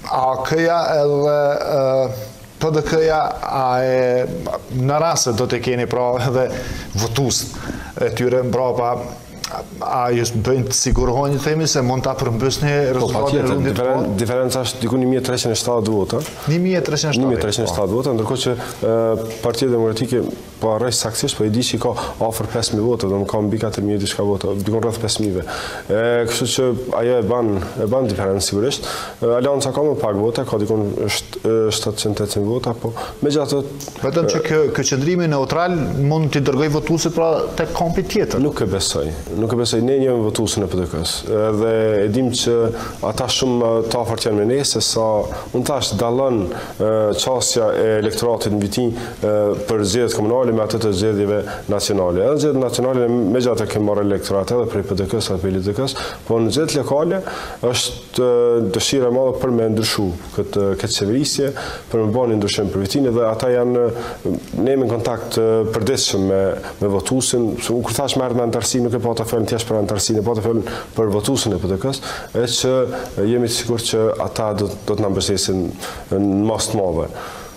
AK-ja edhe PDK-ja në rrasë do të keni pra edhe votus e tyre mbrapa. A just bëjnë të sigurohoni themi se mund ta përmbysni rezultatin e rundit të parë? Diferenca është diku 1370 vota. 1370 vota, ndërkohë që Partia Demokratike po arrej saktësisht, po i di që ka afër 5000 vota, do më ka mbi 4000 diçka vota, dikon rreth 5000-ve. Kështu që ajo e ban diferencë sigurisht. Alianca ka më pak vota, ka dikon 700-800 vota, po megjithatë vetëm që ky qëndrimi neutral mund t'i dërgoj votuesit pra tek kampi tjetër. Nuk e besoj, ne jemi votuesën e PDK-s. Edhe e dim që ata shumë të afërt janë me ne, se sa unë thash dallon çësia e elektoratit në vitin për zgjedhjet komunale me atë të zgjedhjeve nacionale. Edhe zgjedhjet nacionale megjithatë kemi marrë elektorat edhe prej PDK-s apo PLDK-s, po në zgjedhjet lokale është dëshira e madhe për me ndryshu këtë qeverisje, për me bënë ndryshim për vitin, dhe ata janë ne jemi në kontakt përditshëm me votuesin. Kur thash merret me antarësi, nuk e po ta fjalën thjesht për antarësinë, po ta fjalën për votuesin e PDK-s, e që jemi të sigurt që ata do të na mbështesin në masë të madhe.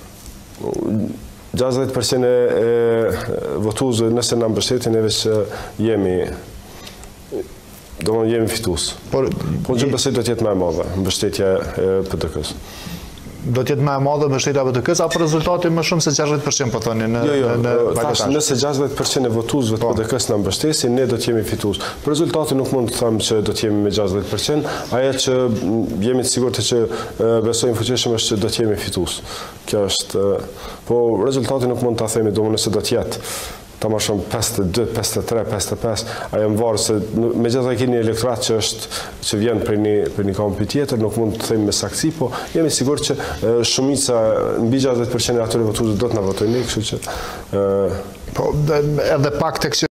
60% e votuesve nëse na mbështetin, neve që jemi fitues. Po që besoj do të jetë më e madhe mbështetja e PDK-s. Do të jetë më e madhe mbështetja e PDK-s apo rezultati më shumë se 60% po thoni në bagazh? Nëse 60% e votuesve të PDK-s na mbështesin, ne do të jemi fitues. Për rezultatin nuk mund të them që do të jemi me 60%, ajo që jemi të sigurt që besojmë fuqishëm është që do të jemi fitues. Kjo është, po rezultati nuk mund ta themi domun nëse do të jetë ta më shumë 52, 53, 55, ajo më varë se megjithatë keni elektorat që vjen për një kampi tjetër, nuk mund të themi me saktësi, po jemi sigurt që shumica mbi 60% e atyre votuesve do të na votojnë, kështu që po edhe pak tek